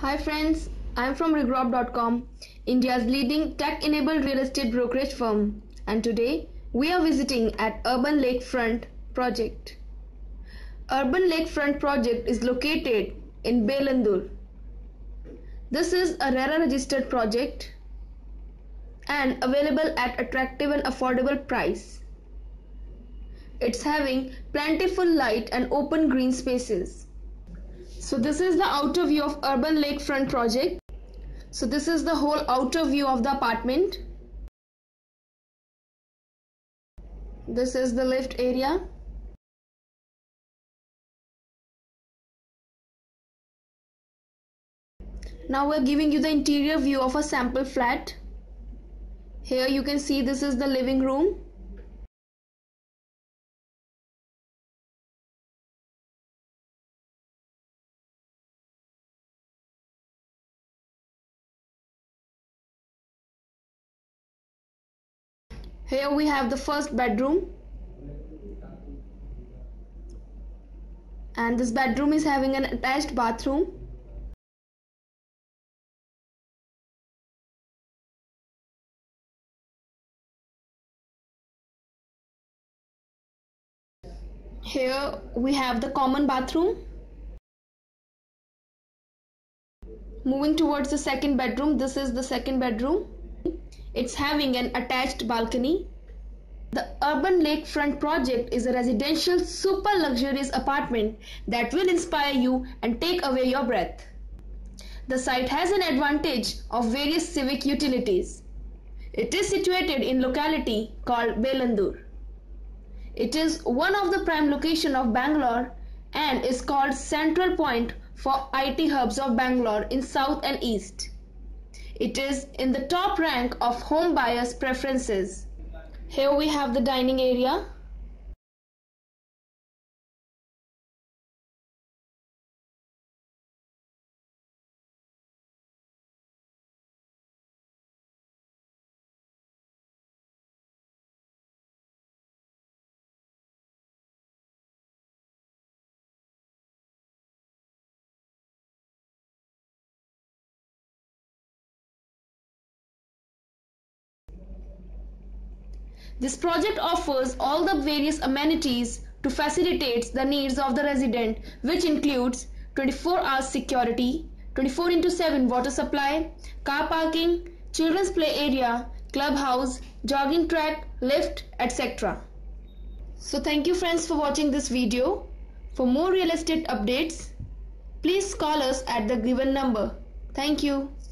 Hi friends, I am from Regrob.com, India's leading tech-enabled real estate brokerage firm, and today we are visiting at Urban Lakefront project. Urban Lakefront project is located in Bellandur. This is a Rera Registered project and available at attractive and affordable price. It's having plentiful light and open green spaces. So this is the outer view of Urban Lakefront project. So this is the whole outer view of the apartment. This is the lift area. Now we're giving you the interior view of a sample flat. Here you can see this is the living room. Here we have the first bedroom, and this bedroom is having an attached bathroom. Here we have the common bathroom. Moving towards the second bedroom, this is the second bedroom. It's having an attached balcony. The Urban Lakefront project is a residential super luxurious apartment that will inspire you and take away your breath. The site has an advantage of various civic utilities. It is situated in locality called Bellandur. It is one of the prime locations of Bangalore and is called central point for IT Hubs of Bangalore in South and East. It is in the top rank of home buyers' preferences. Here we have the dining area. This project offers all the various amenities to facilitate the needs of the resident, which includes 24 hours security, 24/7 water supply, car parking, children's play area, clubhouse, jogging track, lift, etc. So thank you friends for watching this video. For more real estate updates, please call us at the given number. Thank you.